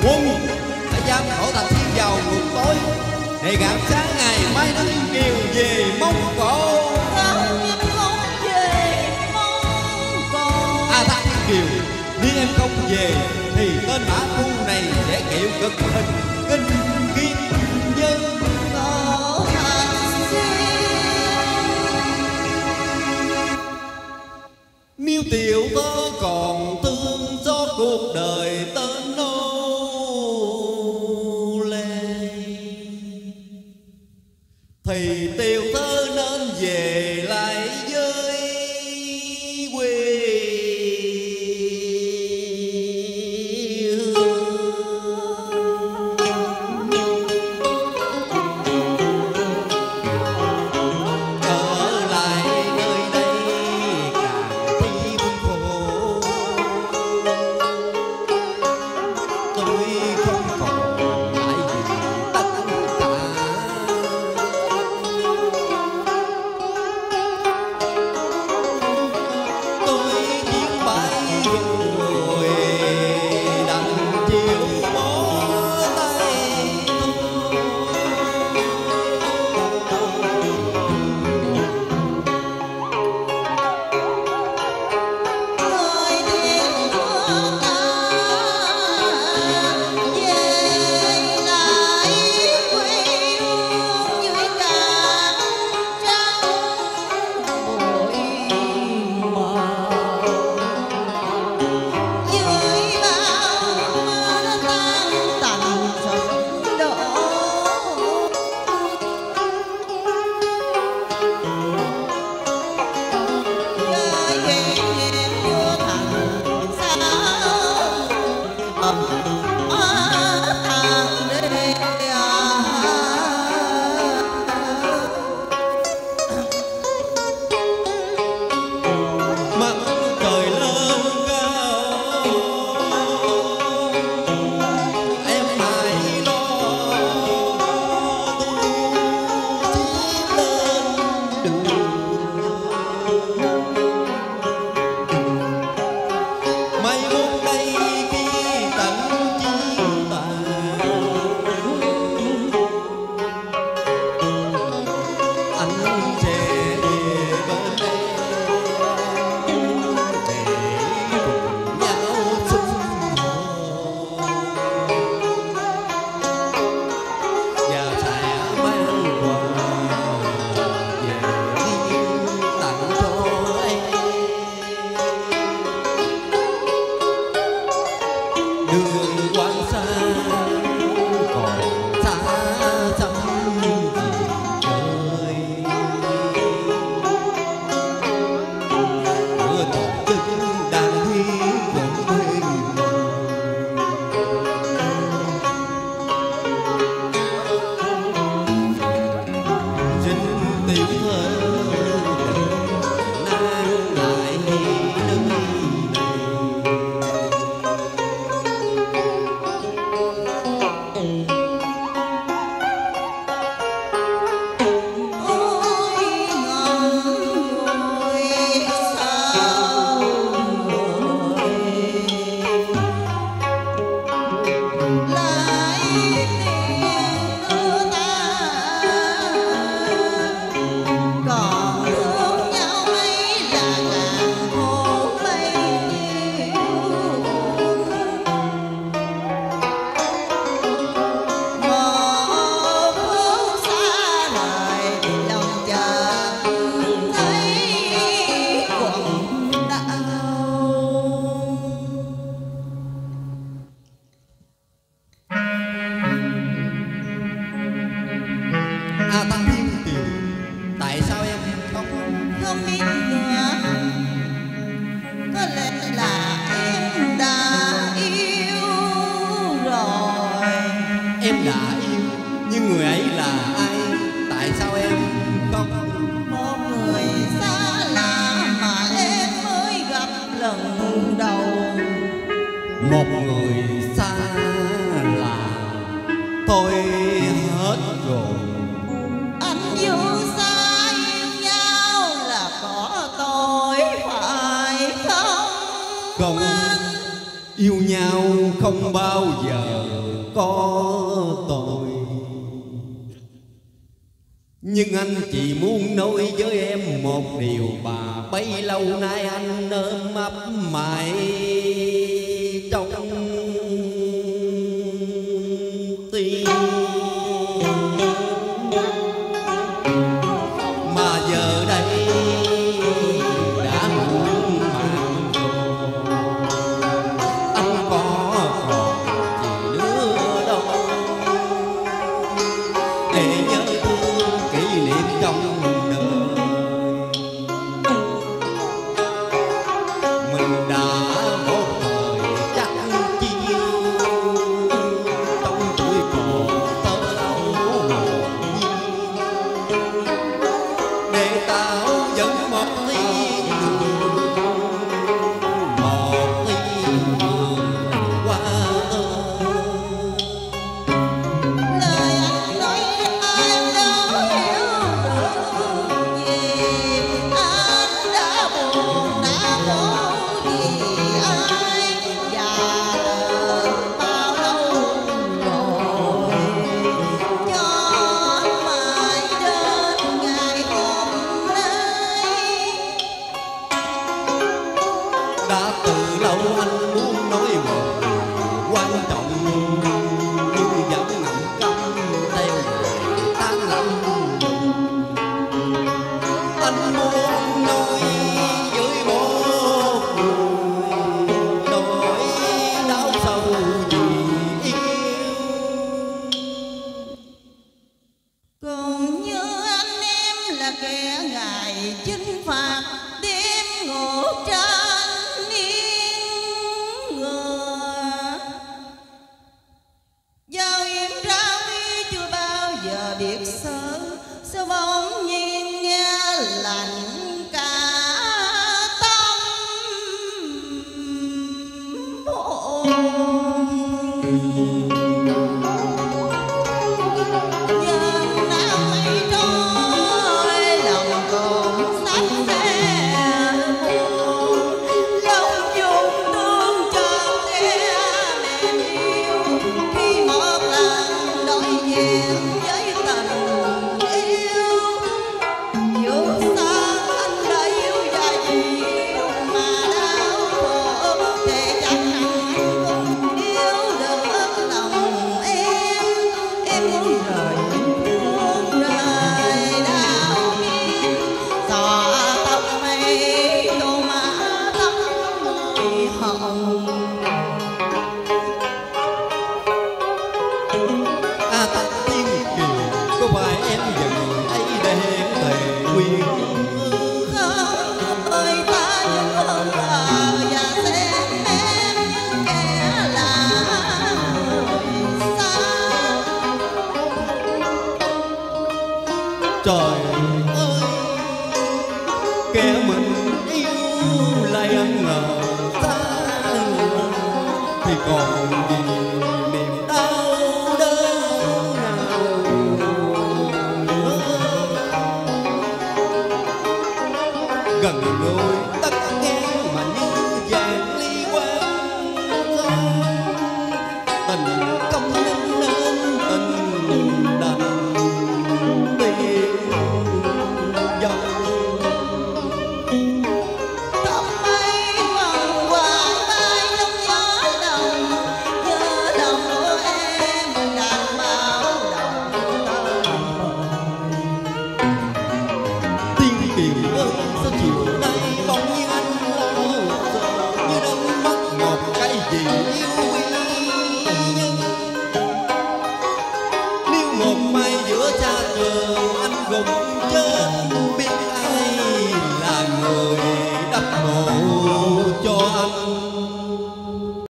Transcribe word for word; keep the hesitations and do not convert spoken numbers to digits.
Quân đã dám đổ Thạch Thiên vào ngục tối để gạt sáng ngày mai nắng kiều về Mông Cổ. Không về Mông Cổ. A Thác Thiên Kiều, nếu em không về thì tên mã phu này sẽ chịu cực hình kinh kiếp nhân. Miêu tiểu tớ còn thương cho cuộc đời tên nô lệ thì tiểu tớ nên về lại với quê một người xa lạ tôi hết rồi. Anh yêu xa yêu nhau là có tôi phải không? Không, yêu nhau không bao giờ có tội, nhưng anh chỉ muốn nói với em một điều mà bấy lâu nay anh ôm ấp mãi trong tim. Mà giờ đây đã muộn màng rồi, anh có còn gì nữa đâu để nhớ thương kỷ niệm trong đời. Mình đã một thời chắc chiêu trong tuổi còn tơ ấu hồn nhiên, để tạo dẫn một tiếng một tiếng qua Lời anh nói em đâu hiểu được gì, anh đã buồn đã khổ vì ai, và đời bao lâu rồi cho mãi đến ngày hôm nay. đã từ lâu anh muốn nói một điều quan trọng, nhưng vẫn ngậm câm theo người tan lạnh. Anh muốn nói với một người nỗi đau sâu vì yêu. Còn như anh em là kẻ ngày chinh phạt đêm ngủ tranh yên ngừa, giao em ra đi chưa bao giờ biết sợ, sao bỗng nhiên nghe lạnh cả tâm hồn. Nhân đã mây trôi lòng còn sắp xe buồn, lòng dùng tương cho kẻ mềm yêu, khi một lần đối diện với tình yêu. Dù sao anh đã yêu và nhiều mà đau khổ, để chắc hẳn anh không yêu được lòng em. Em muốn rời muốn rời đau nghiêng, xõa tóc mây tô má tóc môi hồng. A Tắc Tiên Kiều, có phải em và người ấy đã hẹn thề nguyện ước? Không ơi ta vẫn hơn thờ và xem em như kẻ lạ người xa. Trời ơi, kẻ mình yêu lại ân ngờ xa lạ, thì còn gì niềm đau đớn nào nữa. Gần gũi tất ngang mà như vàng ly quan son, tình công nên nên tình đành tiền dòng. Tóc mây quằn quại bay trong gió đồng, nhớ lòng của em đàn bao đồng tơ. Tiên Kiều ơi, sao chiều nay bỗng nhiên anh lo sợ, như đánh mất một cái gì yêu quý nhân. Nếu một mai giữa cha trường anh gục chết